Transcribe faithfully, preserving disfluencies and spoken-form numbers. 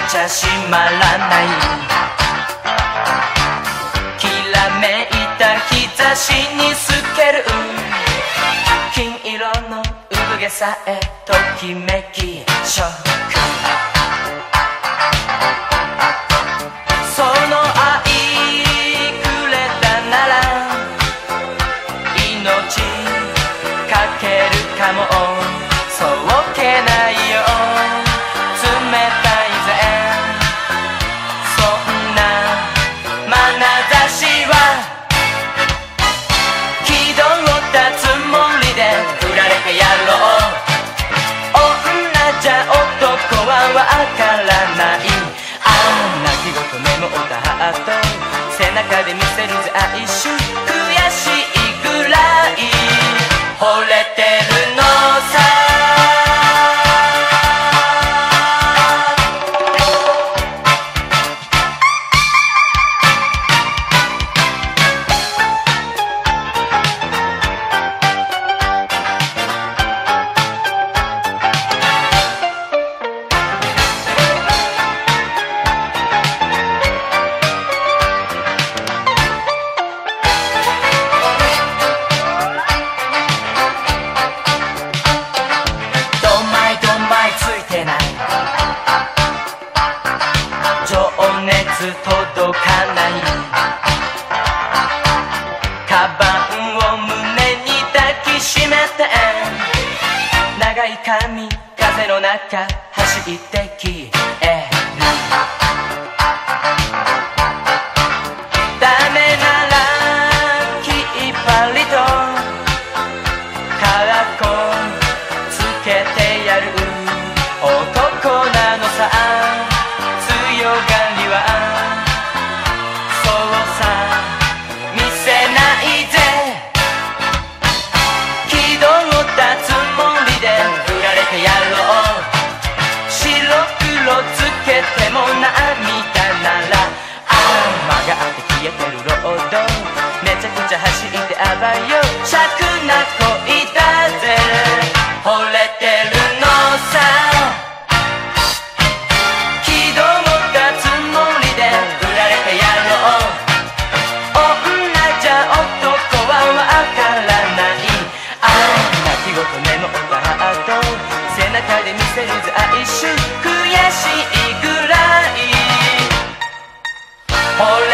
ちゃ閉まらない。きらめいた日差しに透ける金色の産毛さえときめきショック。その愛くれたなら命かけるかも。そうけないよ冷たいぜそんな眼差しは。気取ったつもりで振られてやろう。女じゃ男はわからない。ああ泣き言メモったハート背中で見せるぜ哀愁。悔しいぐらい惚れてるのさ。届かないカバンを胸に抱きしめて長い髪風の中走ってきえダメならきっぱりとカラコンつけてやる男なのさ。強がりはつけても涙ならああ曲がって消えてるロードめちゃくちゃ走ってあばよ尺な恋だぜ惚れてるのさ。気取ったつもりで振られてやろう。女じゃ男はわからない。ああ泣き言メモったハート背中で見せるぜ哀愁。悔しいぐらい